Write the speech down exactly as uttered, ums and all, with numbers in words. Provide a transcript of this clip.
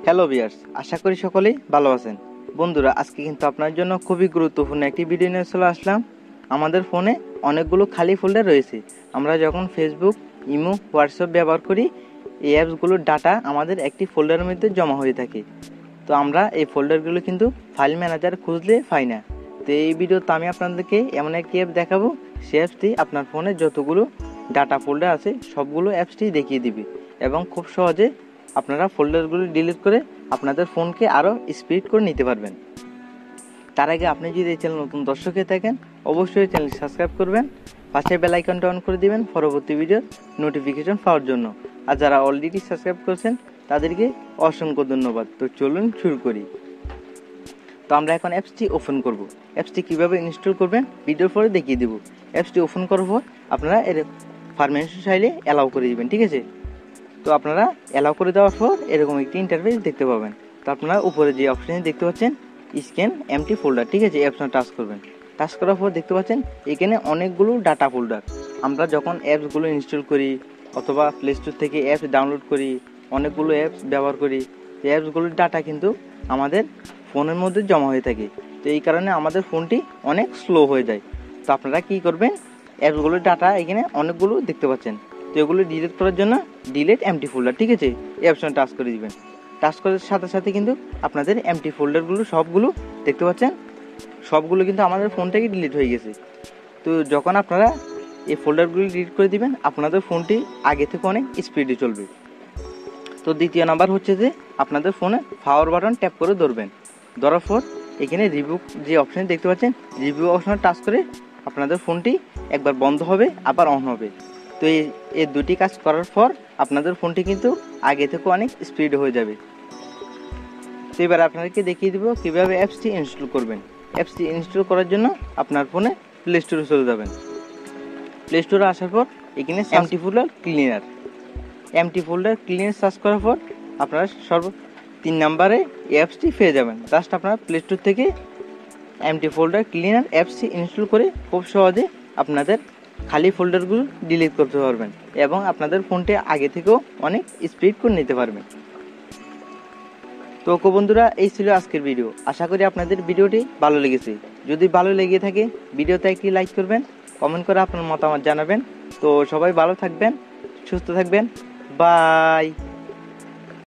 Hello viewers, আশা করি সকলেই ভালো আছেন। বন্ধুরা, আজকে কিন্তু আপনার জন্য খুবই গুরুত্বপূর্ণ একটি ভিডিও নিয়ে চলে আসলাম। আমাদের ফোনে অনেকগুলো খালি ফোল্ডার রয়েছে। আমরা যখন ফেসবুক, ইমো, হোয়াটসঅ্যাপ ব্যবহার করি, এই অ্যাপসগুলোর ডাটা আমাদের একটি ফোল্ডারের মধ্যে জমা হয়ে থাকে। তো আমরা এই ফোল্ডারগুলো কিন্তু ফাইল ম্যানেজার খুঁজলে পাই না। তো এই ভিডিওতে আমি আপনাদেরকে এমন একটি অ্যাপ দেখাবো, সেই অ্যাপসটি আপনার ফোনে যতগুলো ডাটা ফোল্ডার আছে সবগুলো অ্যাপসটি দেখিয়ে দিবে এবং খুব সহজে আপনারা ফোল্ডারগুলো ডিলিট করে আপনাদের ফোনকে আরও স্পিড করে নিতে পারবেন। তার আগে আপনি যদি এই চ্যানেল নতুন দর্শক হয়ে থাকেন, অবশ্যই চ্যানেলটি সাবস্ক্রাইব করবেন, পাশে বেল আইকনটা অন করে দিবেন পরবর্তী ভিডিওর নোটিফিকেশন পাওয়ার জন্য। আর যারা অলরেডি সাবস্ক্রাইব করেছেন তাদেরকে অসংখ্য ধন্যবাদ। তো চলুন শুরু করি। তো আমরা এখন অ্যাপসটি ওপেন করব। অ্যাপসটি কীভাবে ইনস্টল করবেন ভিডিওর পরে দেখিয়ে দেবো। অ্যাপসটি ওপেন করার পর আপনারা এর পারমিশন চাইলে অ্যালাউ করে দিবেন, ঠিক আছে। তো আপনারা অ্যালাউ করে দেওয়ার পর এরকম একটি ইন্টারফেস দেখতে পাবেন। তো আপনারা উপরে যে অপশানে দেখতে পাচ্ছেন স্ক্যান এমটি ফোল্ডার, ঠিক আছে, এই অপশানে টাচ করবেন। টাচ করার পর দেখতে পাচ্ছেন এখানে অনেকগুলো ডাটা ফোল্ডার। আমরা যখন অ্যাপসগুলো ইনস্টল করি অথবা প্লে স্টোর থেকে অ্যাপস ডাউনলোড করি, অনেকগুলো অ্যাপস ব্যবহার করি, এই অ্যাপসগুলোর ডাটা কিন্তু আমাদের ফোনের মধ্যে জমা হয়ে থাকে। তো এই কারণে আমাদের ফোনটি অনেক স্লো হয়ে যায়। তো আপনারা কী করবেন, অ্যাপসগুলোর ডাটা এখানে অনেকগুলো দেখতে পাচ্ছেন। তো এগুলো ডিলিট করার জন্য ডিলিট এমটি ফোল্ডার, ঠিক আছে, এই অপশনে টাচ করে দিবেন। টাচ করার সাথে সাথে কিন্তু আপনাদের এমটি ফোল্ডারগুলো সবগুলো দেখতে পাচ্ছেন, সবগুলো কিন্তু আমাদের ফোন থেকে ডিলিট হয়ে গেছে। তো যখন আপনারা এই ফোল্ডারগুলো ডিলিট করে দিবেন আপনাদের ফোনটি আগে থেকে অনেক স্পিডে চলবে। তো দ্বিতীয় নাম্বার হচ্ছে যে আপনাদের ফোনে পাওয়ার বাটন ট্যাপ করে ধরবেন। ধরার পর এখানে রিভিউ যে অপশান দেখতে পাচ্ছেন, রিভিউ অপশনে টাচ করে আপনাদের ফোনটি একবার বন্ধ হবে আবার অন হবে। তো এই এই দুটি কাজ করার পর আপনাদের ফোনটি কিন্তু আগে থেকে অনেক স্পিড হয়ে যাবে। তো এবার আপনাদেরকে দেখিয়ে দেবো কীভাবে অ্যাপসটি ইনস্টল করবেন। অ্যাপসটি ইনস্টল করার জন্য আপনার ফোনে প্লে স্টোরে চলে যাবেন। প্লে স্টোরে আসার পর এখানে empty folder cleaner empty folder cleaner search করার পর আপনারা সর্ব তিন নাম্বারে অ্যাপসটি পেয়ে যাবেন। জাস্ট আপনারা প্লে স্টোর থেকে এমটি ফোল্ডার ক্লিনার অ্যাপসটি ইনস্টল করে খুব সহজে আপনাদের খালি ফোল্ডারগুলো ডিলিট করতে পারবেন এবং আপনাদের ফোনটি আগে থেকেও অনেক স্পিড করে নিতে পারবেন। তো বন্ধুরা, এই ছিল আজকের ভিডিও। আশা করি আপনাদের ভিডিওটি ভালো লেগেছে। যদি ভালো লেগে থাকে ভিডিওতে একটি লাইক করবেন, কমেন্ট করে আপনার মতামত জানাবেন। তো সবাই ভালো থাকবেন, সুস্থ থাকবেন, বাই।